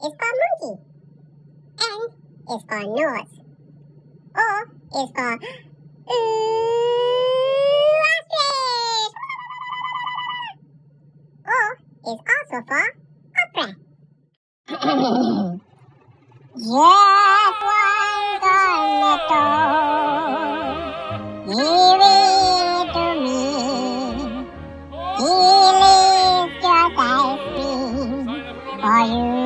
is for monkey. N is for nose. O is for ostrich. O is also for opera. Just one cornetto, give it to me. He lives just ice cream for you.